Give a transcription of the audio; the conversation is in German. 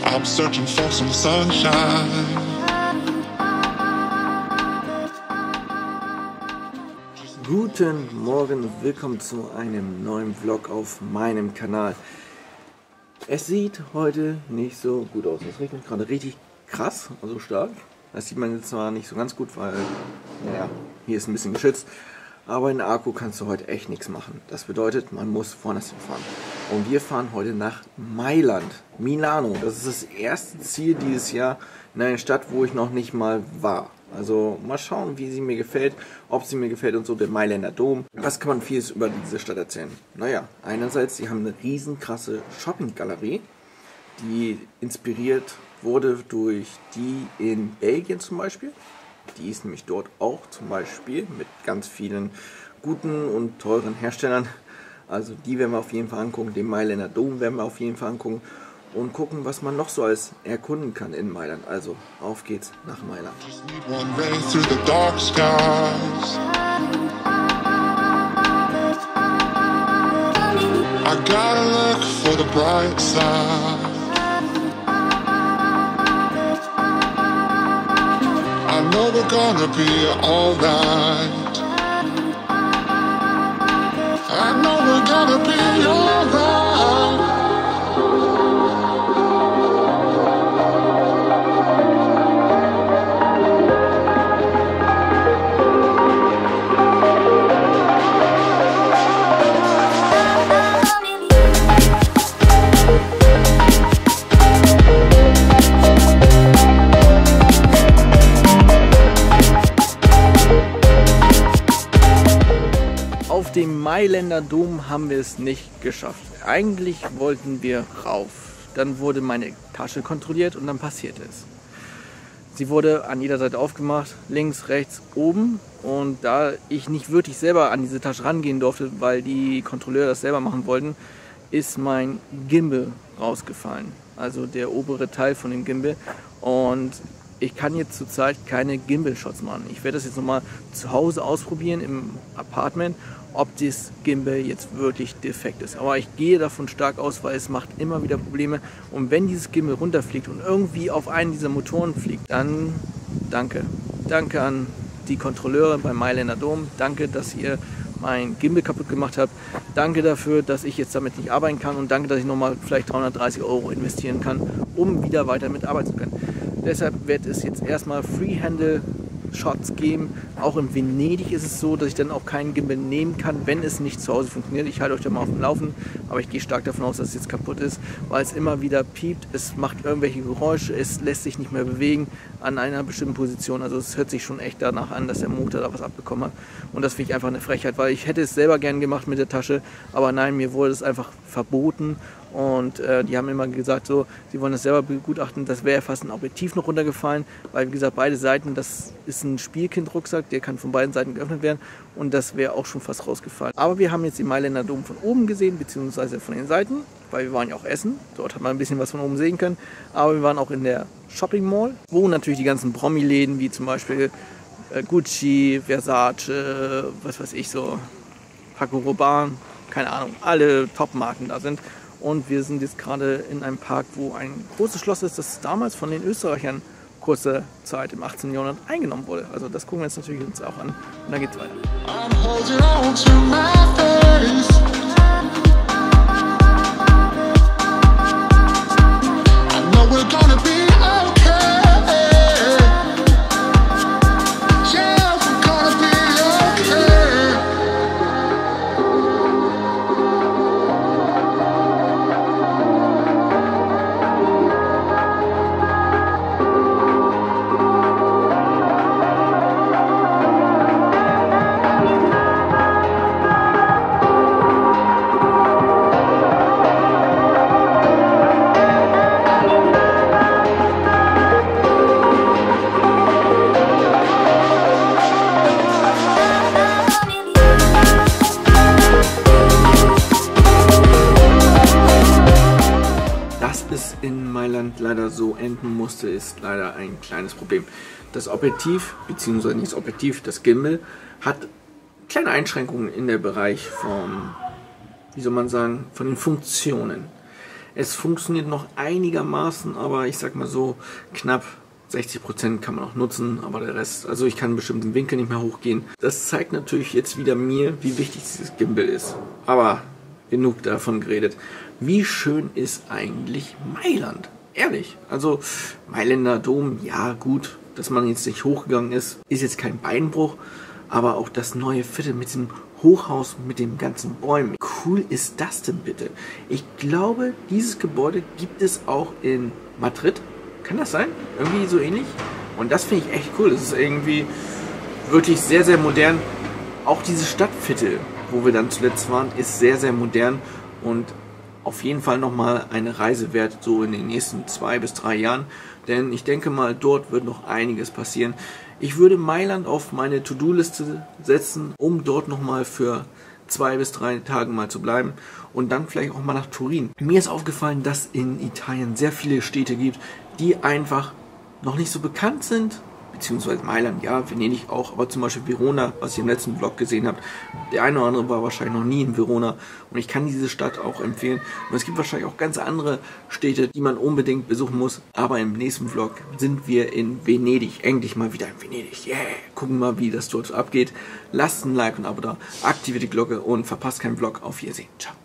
I'm searching for some sunshine. Guten Morgen und willkommen zu einem neuen Vlog auf meinem Kanal. Es sieht heute nicht so gut aus. Es regnet gerade richtig krass, also stark. Das sieht man jetzt zwar nicht so ganz gut, weil, naja, hier ist ein bisschen geschützt. Aber in Akku kannst du heute echt nichts machen. Das bedeutet, man muss woanders hinfahren. Und wir fahren heute nach Mailand, Milano. Das ist das erste Ziel dieses Jahr in einer Stadt, wo ich noch nicht mal war. Also mal schauen, wie sie mir gefällt, ob sie mir gefällt und so, der Mailänder Dom. Was kann man vieles über diese Stadt erzählen? Naja, einerseits, sie haben eine riesen krasse Shopping-Galerie, die inspiriert wurde durch die in Belgien zum Beispiel. Die ist nämlich dort auch zum Beispiel mit ganz vielen guten und teuren Herstellern. Also die werden wir auf jeden Fall angucken, den Mailänder Dom werden wir auf jeden Fall angucken und gucken, was man noch so alles erkunden kann in Mailand. Also auf geht's nach Mailand. I gotta look for the bright side. I know we're gonna be alright. I know we're gonna be alright. Auf dem Mailänder Dom haben wir es nicht geschafft. Eigentlich wollten wir rauf. Dann wurde meine Tasche kontrolliert und dann passierte es. Sie wurde an jeder Seite aufgemacht, links, rechts, oben. Und da ich nicht wirklich selber an diese Tasche rangehen durfte, weil die Kontrolleure das selber machen wollten, ist mein Gimbal rausgefallen. Also der obere Teil von dem Gimbal. Und ich kann jetzt zurzeit keine Gimbal-Shots machen. Ich werde das jetzt nochmal zu Hause ausprobieren im Apartment, ob das Gimbal jetzt wirklich defekt ist. Aber ich gehe davon stark aus, weil es macht immer wieder Probleme. Und wenn dieses Gimbal runterfliegt und irgendwie auf einen dieser Motoren fliegt, dann danke. Danke an die Kontrolleure beim Mailänder Dom. Danke, dass ihr mein Gimbal kaputt gemacht habt. Danke dafür, dass ich jetzt damit nicht arbeiten kann. Und danke, dass ich nochmal vielleicht 330 € investieren kann, um wieder weiter mit arbeiten zu können. Deshalb wird es jetzt erstmal Freehandle-Shots geben. Auch in Venedig ist es so, dass ich dann auch keinen Gimbal nehmen kann, wenn es nicht zu Hause funktioniert. Ich halte euch da mal auf dem Laufen, aber ich gehe stark davon aus, dass es jetzt kaputt ist, weil es immer wieder piept, es macht irgendwelche Geräusche, es lässt sich nicht mehr bewegen an einer bestimmten Position. Also es hört sich schon echt danach an, dass der Motor da was abbekommen hat. Und das finde ich einfach eine Frechheit, weil ich hätte es selber gern gemacht mit der Tasche, aber nein, mir wurde es einfach verboten. Und die haben immer gesagt, so, sie wollen das selber begutachten. Das wäre fast ein Objektiv noch runtergefallen, weil wie gesagt, beide Seiten, das ist ein Spielkind-Rucksack, der kann von beiden Seiten geöffnet werden und das wäre auch schon fast rausgefallen. Aber wir haben jetzt den Mailänder Dom von oben gesehen, beziehungsweise von den Seiten, weil wir waren ja auch essen. Dort hat man ein bisschen was von oben sehen können. Aber wir waren auch in der Shopping Mall, wo natürlich die ganzen Promi-Läden, wie zum Beispiel Gucci, Versace, was weiß ich so, Paco Rabanne, keine Ahnung, alle Top-Marken da sind. Und wir sind jetzt gerade in einem Park, wo ein großes Schloss ist, das damals von den Österreichern kurze Zeit im 18. Jahrhundert eingenommen wurde. Also das gucken wir uns natürlich uns auch an. Und dann geht's weiter. Mailand leider so enden musste, ist leider ein kleines Problem. Das Objektiv, beziehungsweise nicht das Objektiv, das Gimbal, hat kleine Einschränkungen in der Bereich von, wie soll man sagen, von den Funktionen. Es funktioniert noch einigermaßen, aber ich sag mal so, knapp 60% kann man auch nutzen, aber der Rest, also ich kann in bestimmten Winkeln nicht mehr hochgehen. Das zeigt natürlich jetzt wieder mir, wie wichtig dieses Gimbal ist. Aber genug davon geredet. Wie schön ist eigentlich Mailand? Ehrlich, also Mailänder Dom, ja gut, dass man jetzt nicht hochgegangen ist jetzt kein Beinbruch, aber auch das neue Viertel mit dem Hochhaus, mit den ganzen Bäumen. Cool ist das denn bitte? Ich glaube, dieses Gebäude gibt es auch in Madrid. Kann das sein? Irgendwie so ähnlich? Und das finde ich echt cool. Das ist irgendwie wirklich sehr, sehr modern. Auch dieses Stadtviertel, wo wir dann zuletzt waren, ist sehr, sehr modern und auf jeden Fall nochmal eine Reise wert, so in den nächsten 2 bis 3 Jahren. Denn ich denke mal, dort wird noch einiges passieren. Ich würde Mailand auf meine To-Do-Liste setzen, um dort nochmal für 2 bis 3 Tage mal zu bleiben und dann vielleicht auch mal nach Turin. Mir ist aufgefallen, dass in Italien sehr viele Städte gibt, die einfach noch nicht so bekannt sind, beziehungsweise Mailand, ja, Venedig auch, aber zum Beispiel Verona, was ihr im letzten Vlog gesehen habt. Der eine oder andere war wahrscheinlich noch nie in Verona und ich kann diese Stadt auch empfehlen. Und es gibt wahrscheinlich auch ganz andere Städte, die man unbedingt besuchen muss, aber im nächsten Vlog sind wir in Venedig, endlich mal wieder in Venedig. Yeah! Gucken mal, wie das dort abgeht. Lasst ein Like und ein Abo da, aktiviert die Glocke und verpasst keinen Vlog. Auf Wiedersehen. Ciao.